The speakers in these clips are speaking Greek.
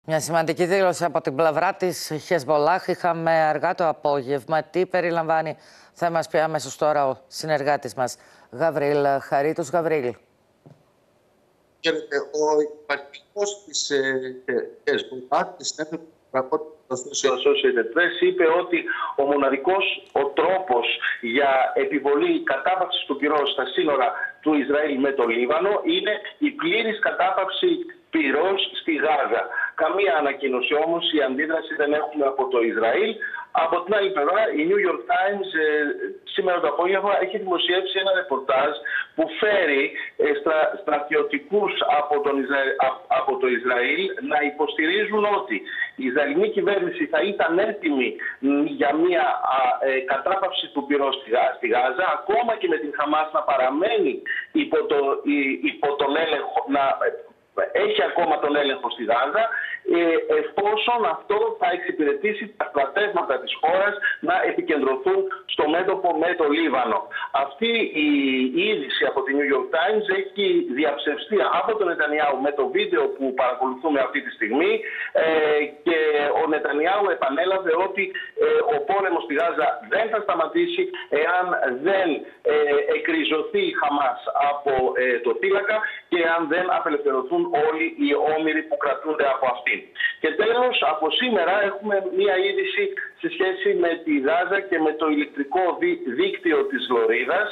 Μια σημαντική δήλωση από την πλευρά της Χεσμολάχ είχαμε αργά το απόγευμα. Τι περιλαμβάνει, θα μας πει αμέσως τώρα ο συνεργάτης μας Γαβρίλ Χαρίτος. Γαβρίλ. Ο υπαρχικός της Χεσμολάχ, της Associated Press, είπε ότι ο μοναδικός τρόπος για επιβολή κατάπαυσης του πυρός στα σύνορα του Ισραήλ με το Λίβανο είναι η πλήρης κατάπαυση πυρός στη Γάζα. Καμία ανακοίνωση όμως, η αντίδραση δεν έχουμε από το Ισραήλ. Από την άλλη πλευρά, η New York Times σήμερα το απόγευμα έχει δημοσιεύσει ένα ρεπορτάζ που φέρει στρατιωτικούς από το Ισραήλ να υποστηρίζουν ότι η Ισραηλινή κυβέρνηση θα ήταν έτοιμη για μια κατάπαυση του πυρός στη Γάζα, ακόμα και με την Χαμάς να παραμένει υπό τον έλεγχο, έχει ακόμα τον έλεγχο στη Γάζα, εφόσον αυτό θα εξυπηρετήσει τα στρατεύματα της χώρας να επικεντρωθούν στο μέτωπο με το Λίβανο. Αυτή η είδηση από τη New York Times έχει διαψευστεί από τον Νετανιάου με το βίντεο που παρακολουθούμε αυτή τη στιγμή και ο Νετανιάου επανέλαβε ότι ο πόλεμος στη Γάζα δεν θα σταματήσει εάν δεν εκριζωθεί η Χαμάς από το θύλακα και εάν δεν απελευθερωθούν όλοι οι όμηροι που κρατούνται από αυτήν. Και τέλος, από σήμερα έχουμε μία είδηση σε σχέση με τη Γάζα και με το ηλεκτρικό δίκτυο της Λωρίδας.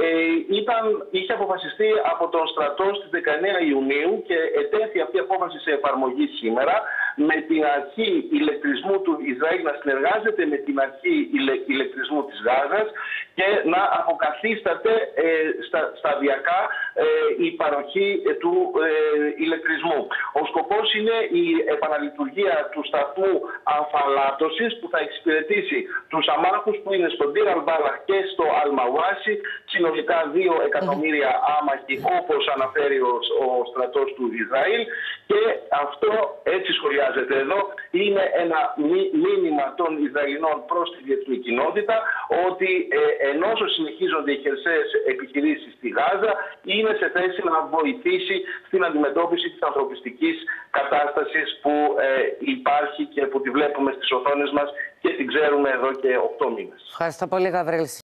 Είχε αποφασιστεί από τον στρατό στις 19 Ιουνίου και ετέθη αυτή η απόφαση σε εφαρμογή σήμερα, με την αρχή ηλεκτρισμού του Ισραήλ να συνεργάζεται με την αρχή ηλεκτρισμού της Γάζας και να αποκαθίσταται σταδιακά η παροχή του ηλεκτρισμού. Ο σκοπός είναι η επαναλειτουργία του σταθμού αμφαλάτωσης που θα εξυπηρετήσει τους αμάχους που είναι στον Ντήρ Αλ-Μπάλαχ και στο Αλ-Μαουάσι, συνολικά 2 εκατομμύρια άμαχοι, όπως αναφέρει ο στρατός του Ισραήλ, και αυτό, έτσι σχολιάζεται εδώ, είναι ένα μήνυμα των Ισραηλινών προς τη διεθνή κοινότητα ότι ενώ συνεχίζονται οι χερσαίες επιχειρήσεις στη Γάζα, είναι σε θέση να βοηθήσει στην αντιμετώπιση της ανθρωπιστικής κατάστασης που υπάρχει και που τη βλέπουμε στις οθόνες μας και την ξέρουμε εδώ και 8 μήνες. Ευχαριστώ πολύ, Γαβρίλ.